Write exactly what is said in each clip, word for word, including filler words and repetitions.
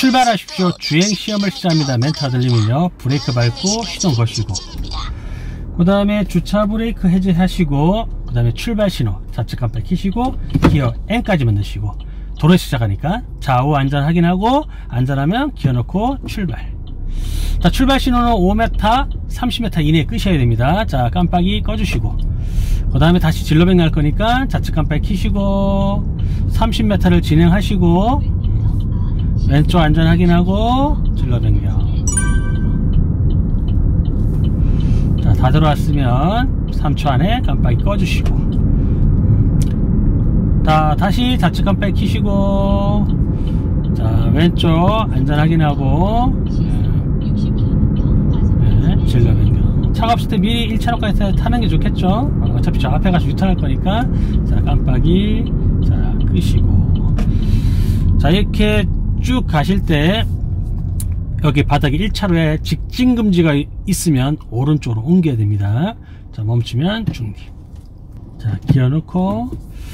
출발하십시오. 주행시험을 시작합니다. 멘트가 들리면요, 브레이크 밟고 시동 거시고, 그 다음에 주차 브레이크 해제하시고, 그 다음에 출발 신호 좌측 깜빡 켜시고 기어 N까지만 넣으시고, 도로 시작하니까 좌우 안전 확인하고, 안전하면 기어 넣고 출발. 자, 출발 신호는 오 미터, 삼십 미터 이내에 끄셔야 됩니다. 자, 깜빡이 꺼주시고, 그 다음에 다시 진로 변경할 거니까 좌측 깜빡이 켜시고 삼십 미터를 진행하시고, 왼쪽 안전 확인하고 진로 변경. 자, 다 들어왔으면 삼 초 안에 깜빡이 꺼주시고, 자, 다시 좌측 깜빡이 켜시고, 자, 왼쪽 안전 확인하고, 네, 진로 변경. 차가 없을 때 미리 일 차로까지 타는 게 좋겠죠. 어, 어차피 저 앞에 가서 유턴할 거니까. 자, 깜빡이 자 끄시고, 자, 이렇게 쭉 가실 때 여기 바닥에 일 차로에 직진 금지가 있으면 오른쪽으로 옮겨야 됩니다. 자, 멈추면 중립. 자, 기어 넣고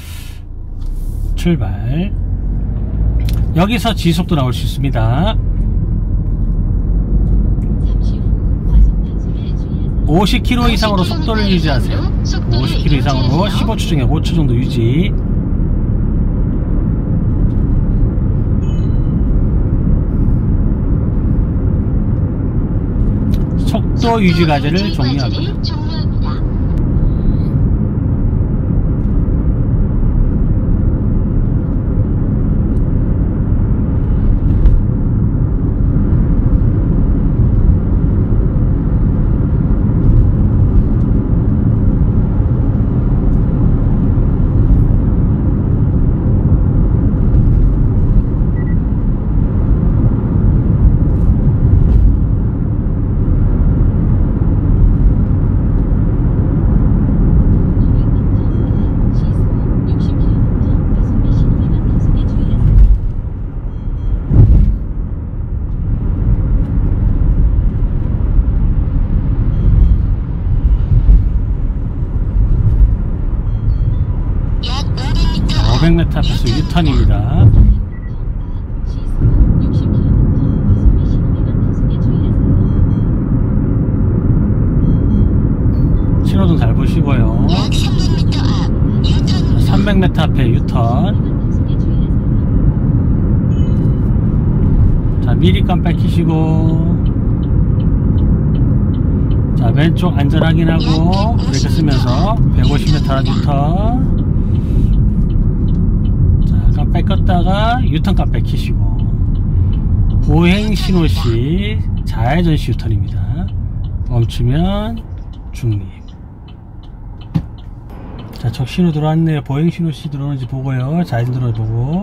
출발. 여기서 지속도 나올 수 있습니다. 오십 킬로미터 이상으로 속도를 유지하세요. 오십 킬로미터 이상으로 십오 초 중에 오 초 정도 유지. 속도 유지 과제를 종료하고요. 오백 미터 앞에서 유턴입니다. 신호등 잘 보시고요. 삼백 미터 앞에 유턴. 자, 미리 깜빡 켜시고, 자, 왼쪽 안전 확인하고 브레이크 쓰면서 백오십 미터 유턴. 깜빡 껐다가 유턴 깜빡 켜시고, 보행 신호시 좌회전시 유턴입니다. 멈추면 중립. 자, 적 신호 들어왔네요. 보행 신호시 들어오는지 보고요. 좌회전 들어오는지 보고.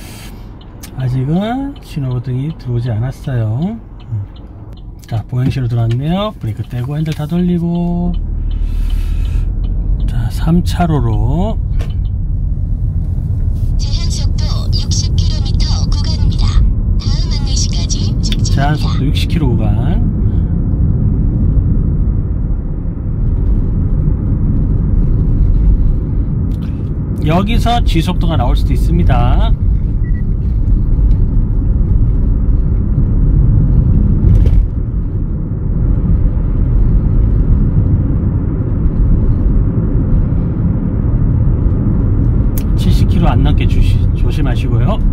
아직은 신호등이 들어오지 않았어요. 자, 보행 신호 들어왔네요. 브레이크 떼고 핸들 다 돌리고, 자, 삼 차로로 제한속도 육십 킬로미터 구간. 여기서 지속도가 나올 수도 있습니다. 칠십 킬로미터 안 넘게 주시, 조심하시고요.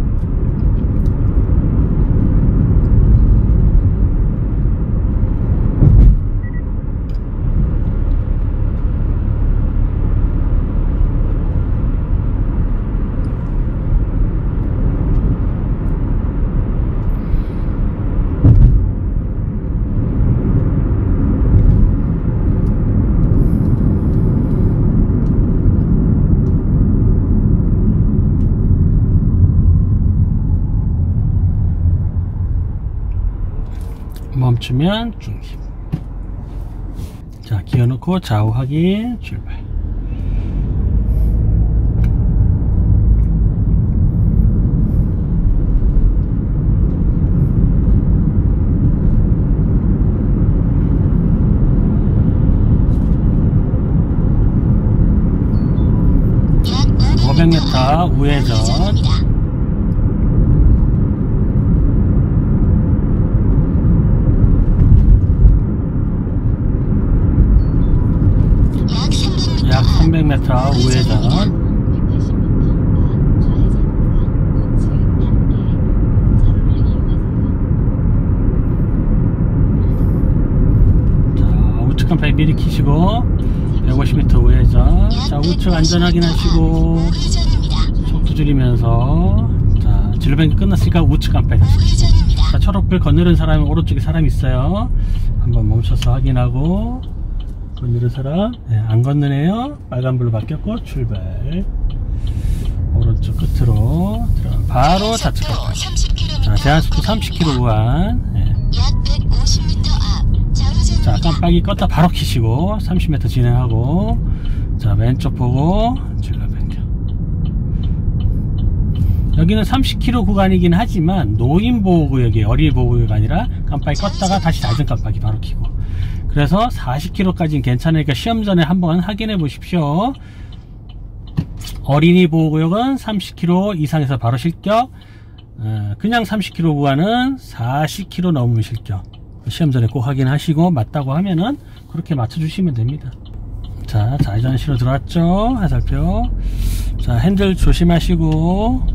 멈추면 중립. 자, 기어 넣고 좌우 확인 출발. 오백 미터 우회전. 미터 우회전. 우측 깜빡이 미리 켜시고 백오십 미터 우회전. 자, 우측 안전 확인하시고 속도 줄이면서, 자, 진로 변경 끝났으니까 우측 깜빡이 다시 켜시고. 자, 초록불 건너는 사람이 오른쪽에 사람이 있어요. 한번 멈춰서 확인하고. 건너는 사람, 네, 안 건너네요. 빨간불로 바뀌었고 출발. 오른쪽 끝으로 들어가. 바로 좌측 깜빡이. 자, 제한속도 삼십 킬로미터 구간. 네. 자, 깜빡이 껐다 바로 켜시고 삼십 미터 진행하고, 자, 왼쪽 보고 진로 변경. 여기는 삼십 킬로미터 구간이긴 하지만 노인보호구역이 어린이 보호구역이 아니라 깜빡이 껐다가 다시 낮은 깜빡이 바로 켜고, 그래서 사십 킬로미터까지는 괜찮으니까 시험 전에 한번 확인해 보십시오. 어린이 보호구역은 삼십 킬로미터 이상에서 바로 실격, 그냥 삼십 킬로미터 구간은 사십 킬로미터 넘으면 실격. 시험 전에 꼭 확인하시고 맞다고 하면은 그렇게 맞춰주시면 됩니다. 자, 좌회전 신호 들어왔죠? 화살표. 자, 핸들 조심하시고.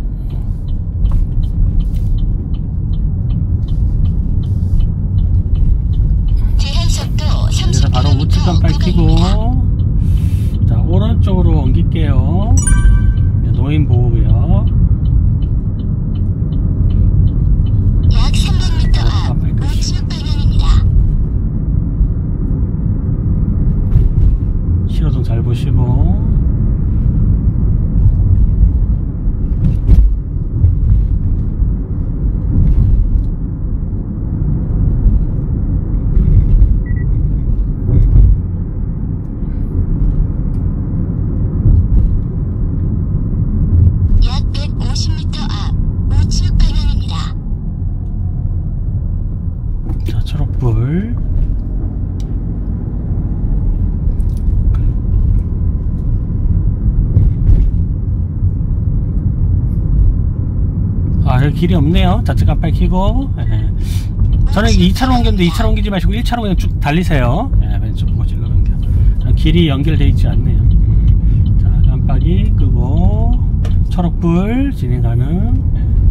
그래서 바로 우측 깜빡이 켜고, 자, 오른쪽으로 옮길게요. 노인 보호구역. 신호등 잘 보시고. 약 백오십 미터 앞 우측 방향입니다. 자, 초록불. 아, 여기 길이 없네요. 좌측 깜빡이 켜고. 예. 저는 이 차로 옮겼는데 이 차로 옮기지 마시고 일 차로 그냥 쭉 달리세요. 예, 왼쪽 보고 진로 변경. 길이 연결되어 있지 않네요. 자, 깜빡이 끄고 초록불 진행 가능.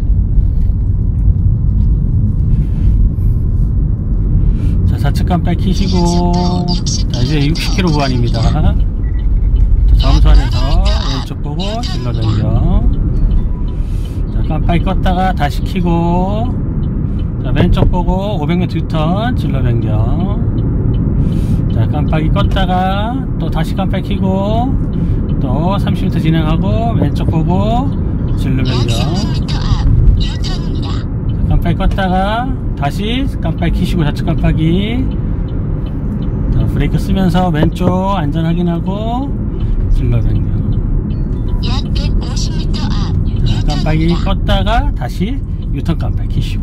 예. 자, 좌측 깜빡이 켜시고. 자, 이제 육십 킬로미터 구간입니다. 자, 점선에서 왼쪽 보고 진로 변경. 깜빡이 껐다가 다시 켜고, 자, 왼쪽 보고 오백 미터 유턴 진로 변경. 자, 깜빡이 껐다가 또 다시 깜빡이 켜고 또 삼십 미터 진행하고 왼쪽 보고 진로 변경. 자, 깜빡이 껐다가 다시 깜빡이 켜시고 좌측 깜빡이. 자, 브레이크 쓰면서 왼쪽 안전 확인하고 진로 변경. 약 백오십 미터 앞 깜빡이 껐다가 다시 유턴 깜빡이 켜시고.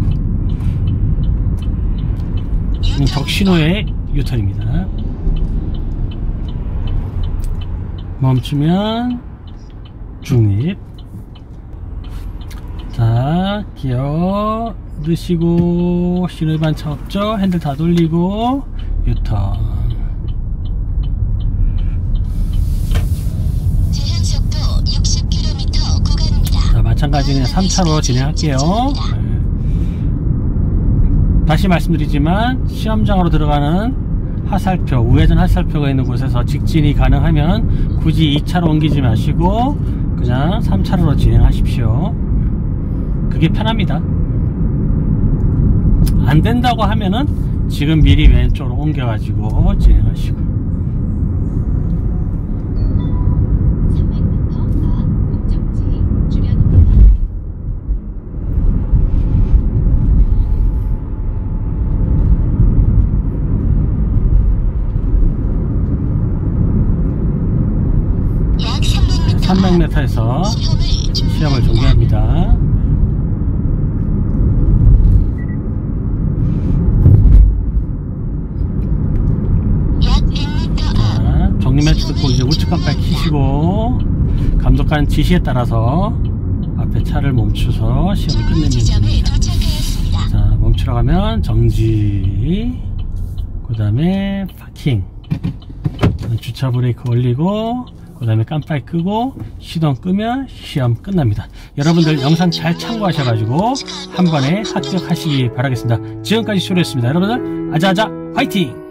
적신호의 유턴입니다. 멈추면 중립. 자, 기어 넣으시고 신호 위반 차 없죠? 핸들 다 돌리고 유턴. 마찬가지는 삼 차로 진행할게요. 네. 다시 말씀드리지만 시험장으로 들어가는 하살표, 우회전 하살표가 있는 곳에서 직진이 가능하면 굳이 이 차로 옮기지 마시고 그냥 삼 차로로 진행하십시오. 그게 편합니다. 안 된다고 하면은 지금 미리 왼쪽으로 옮겨가지고 진행하시고. 삼백 미터에서 시험을 종료합니다. 자, 정리 멘트 듣고 이제 우측 깜빡이 켜시고 감독관 지시에 따라서 앞에 차를 멈춰서 시험을 끝내면 됩니다. 자, 멈추러 가면 정지, 그 다음에 파킹, 주차 브레이크 올리고 그 다음에 깜빡이 끄고 시동 끄면 시험 끝납니다. 여러분들 영상 잘 참고하셔가지고 한 번에 합격하시기 바라겠습니다. 지금까지 쇼리였습니다. 여러분들 아자아자 화이팅!